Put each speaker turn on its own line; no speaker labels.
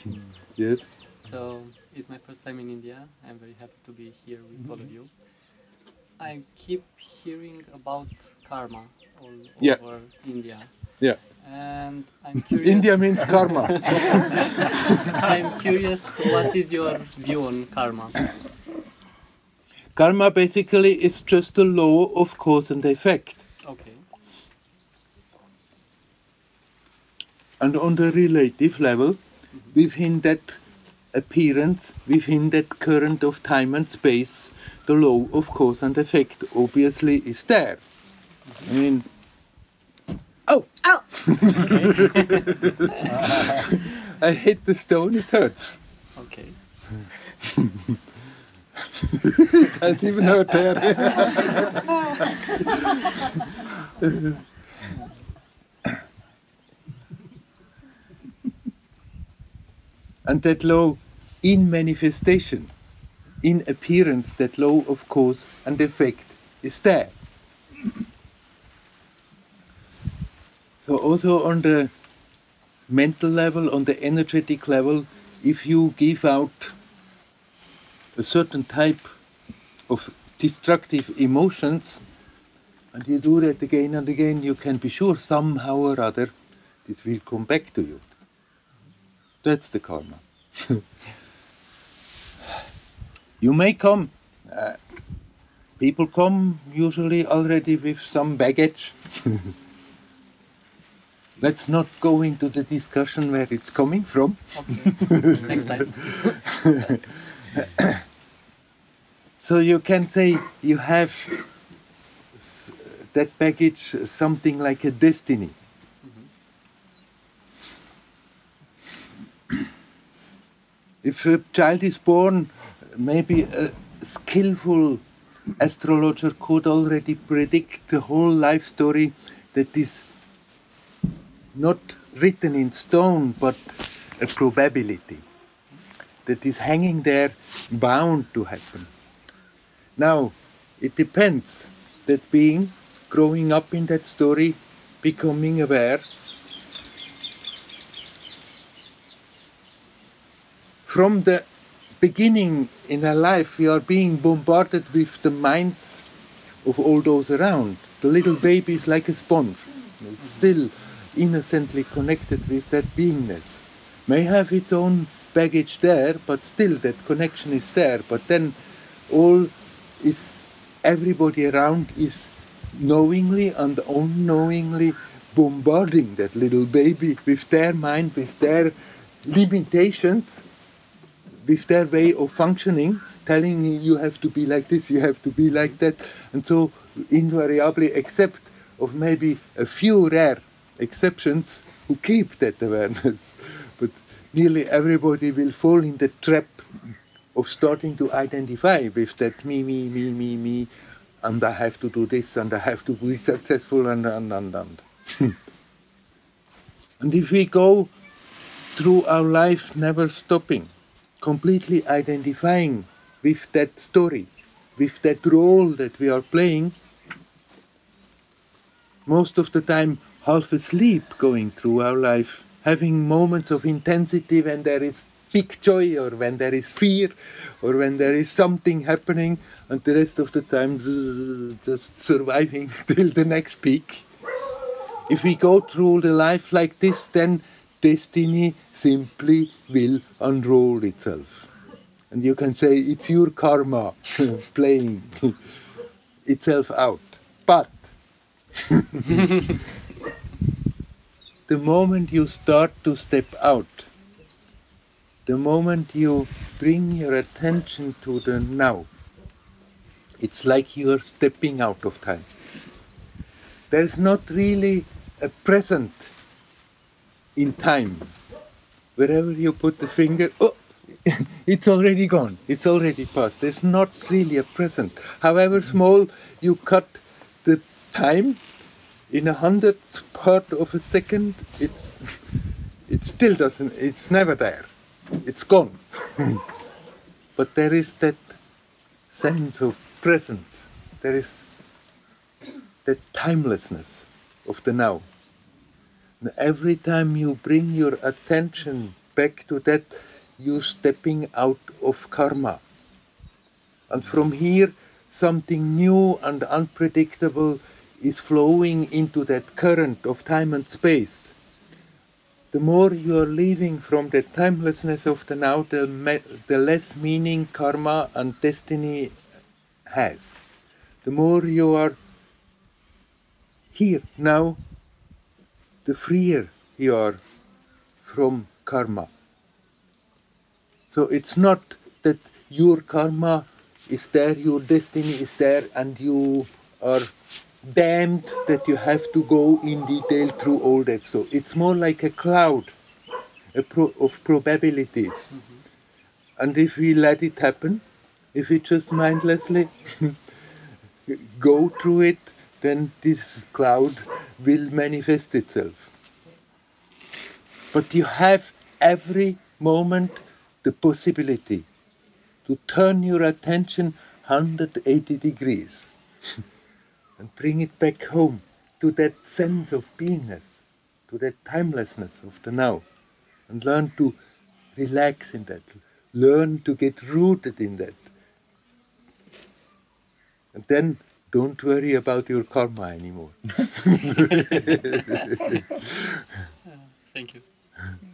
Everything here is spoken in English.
Yes.
So it's my first time in India. I'm very happy to be here with all of you. I keep hearing about karma all
Yeah.
over India,
Yeah.
and I'm curious.
India means karma.
I'm curious, what is your view on karma?
Karma basically is just the law of cause and effect.
Okay.
And on the relative level, within that appearance, within that current of time and space, the law of cause and effect obviously is there. I mean, oh!
Oh!
I hit the stone, it hurts.
Okay.
Can't even hurt there. And that law in manifestation, in appearance, that law of cause and effect is there. So also on the mental level, on the energetic level, if you give out a certain type of destructive emotions, and you do that again and again, you can be sure somehow or other this will come back to you. That's the karma. You may come, people come usually already with some baggage. Let's not go into the discussion where it's coming from.
Okay. Next time.
So you can say you have that baggage, something like a destiny. If a child is born, maybe a skillful astrologer could already predict the whole life story that is not written in stone, but a probability that is hanging there, bound to happen. Now, it depends, that being growing up in that story, becoming aware, from the beginning in our life, we are being bombarded with the minds of all those around. The little baby is like a sponge. It's still innocently connected with that beingness. May have its own baggage there, but still that connection is there. But then everybody around is knowingly and unknowingly bombarding that little baby with their mind, with their limitations, with their way of functioning, telling me you have to be like this, you have to be like that. And so invariably, except of maybe a few rare exceptions who keep that awareness, but nearly everybody will fall in the trap of starting to identify with that me, and I have to do this, and I have to be successful, and. And if we go through our life never stopping, completely identifying with that story, with that role that we are playing, most of the time half asleep going through our life, having moments of intensity when there is big joy, or when there is fear, or when there is something happening, and the rest of the time just surviving till the next peak. If we go through the life like this, then destiny simply will unroll itself. And you can say it's your karma playing itself out. But the moment you start to step out, the moment you bring your attention to the now, it's like you are stepping out of time. There's not really a present in time. Wherever you put the finger, oh, it's already gone, it's already past. There's not really a present. However small you cut the time, in 100th part of a second, it still doesn't, it's never there. It's gone. But there is that sense of presence. There is that timelessness of the now. And every time you bring your attention back to that, you stepping out of karma. And from here, something new and unpredictable is flowing into that current of time and space. The more you are leaving from the timelessness of the now, the less meaning karma and destiny has. The more you are here, now, the freer you are from karma. So it's not that your karma is there, your destiny is there, and you are damned that you have to go in detail through all that. So it's more like a cloud of probabilities. And if we let it happen, if we just mindlessly go through it, then this cloud will manifest itself. But you have every moment the possibility to turn your attention 180 degrees and bring it back home to that sense of beingness, to that timelessness of the now, and learn to relax in that, learn to get rooted in that. And then don't worry about your karma anymore.
Thank you.